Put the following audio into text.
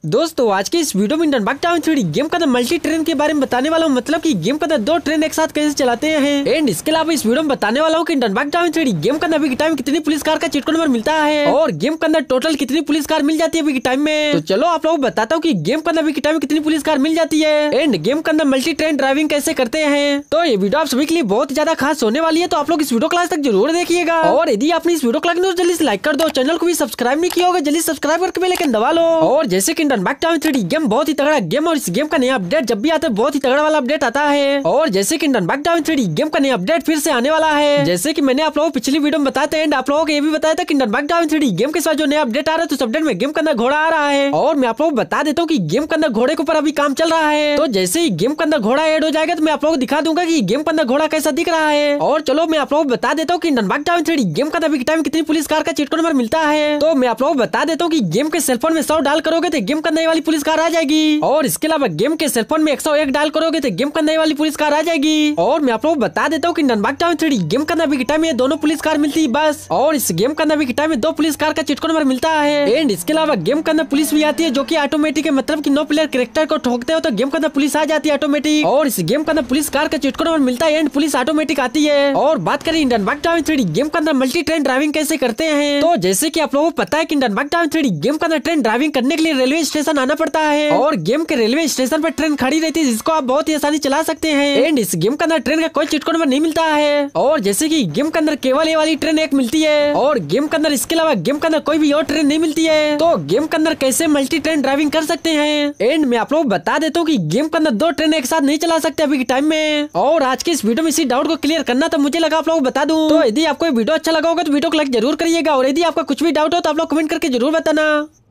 दोस्तों आज के इस वीडियो में Indian bug town 3D game का मल्टी ट्रेन के बारे में बताने वाला हूँ। मतलब कि गेम का दो ट्रेन एक साथ कैसे चलाते हैं। एंड इसके अलावा इस वीडियो में बताने वाला हूँ कि Indian bug town 3D game का अभी के टाइम कितनी पुलिस कार का चीट कोड नंबर मिलता है और गेम के अंदर टोटल कितनी पुलिस कार मिल जाती है अभी के टाइम में। तो चलो आप लोग बताता हूँ कि गेम के अंदर अभी के टाइम में कितनी पुलिस कार मिल जाती है एंड गेम के अंदर मल्टी ट्रेन ड्राइविंग कैसे करते हैं। तो ये वीडियो आप सभी के लिए बहुत ज्यादा खास होने वाली है, तो आप लोग इस वीडियो क्लास तक जरूर देखिएगा। और यदि आपने इस वीडियो को लगे तो जल्दी से लाइक कर दो, चैनल को भी सब्सक्राइब नहीं किया होगा जल्दी सब्सक्राइब करके बेल आइकन दबा लो। और जैसे कि Indian bug town 3D game बहुत ही तगड़ा गेम और इस गेम का नया अपडेट जब भी आता है बहुत ही तगड़ा वाला अपडेट आता है। और जैसे कि Indian bug town 3D game का नया अपडेट फिर से आने वाला है, जैसे कि मैंने आप लोगों को पिछली वीडियो में बताया था एंड आप लोगों को ये भी बताया था कि Indian bug town 3D game के साथ जो नया अपडेट आ रहा है तो उस अपडेट में गेम के अंदर घोड़ा आ रहा है। और मैं आप लोगों को बता देता हूँ कि गेम के अंदर घोड़े के ऊपर अभी काम चल रहा है। तो जैसे ही गेम के अंदर घोड़ा ऐड हो जाएगा तो मैं आप लोगों को दिखा दूंगा कि गेम के अंदर घोड़ा कैसा दिख रहा है। और चलो मैं आप लोगों को बता देता हूँ कि Indian bug town 3D game का अभी के टाइम कितनी पुलिस कार का चीट कोड नंबर मिलता है। तो मैं आप लोगों को बता देता हूँ कि गेम के सेलफोन में 100 डाल करोगे तो गेम के अंदर वाली पुलिस कार आ जाएगी। और इसके अलावा गेम के सेलफोन में 101 डाल करोगे तो गेम के अंदर वाली पुलिस कार आ जाएगी। और मैं आप लोगों को बता देता हूँ कि Indian bug town 3D game के अंदर के टाइम में दोनों पुलिस कार मिलती है बस। और इस गेम के अंदर के टाइम में 2 पुलिस कार का चीट कोड नंबर मिलता है एंड इसके अलावा गेम के अंदर पुलिस भी आती है जो कि ऑटोमेटिक है, मतलब कि 9 प्लेयर कैरेक्टर को ठोकते हो तो गेम के अंदर पुलिस आ जाती है ऑटोमेटिक। और इस गेम के अंदर पुलिस कार का चीट कोड नंबर मिलता है एंड पुलिस ऑटोमेटिक आती है। और बात करें Indian bug town 3D game के अंदर मल्टी ट्रेन ड्राइविंग कैसे करते हैं, तो जैसे कि आप लोगों को पता है कि Indian bug town 3D game के अंदर ट्रेन ड्राइविंग करने के लिए रेलवे स्टेशन आना पड़ता है और गेम के रेलवे स्टेशन पर ट्रेन खड़ी रहती है जिसको आप बहुत ही आसानी चला सकते हैं एंड इस गेम के अंदर ट्रेन का कोई चीट कोड नंबर नहीं मिलता है। और जैसे कि गेम के अंदर केवल ये वाली ट्रेन एक मिलती है और गेम के अंदर इसके अलावा गेम के अंदर कोई भी और ट्रेन नहीं मिलती है। तो गेम के अंदर कैसे मल्टी ट्रेन ड्राइविंग कर सकते हैं एंड मैं आप लोग बता देता हूँ कि गेम के अंदर 2 ट्रेन एक साथ नहीं चला सकते अभी के टाइम में। और आज के इस वीडियो में इसी डाउट को क्लियर करना तो मुझे लगा आप लोग बता दूं। तो यदि आपको वीडियो अच्छा लगा होगा तो वीडियो को लाइक जरूर करिएगा और यदि आपका कुछ भी डाउट हो तो आप लोग कमेंट करके जरूर बताना।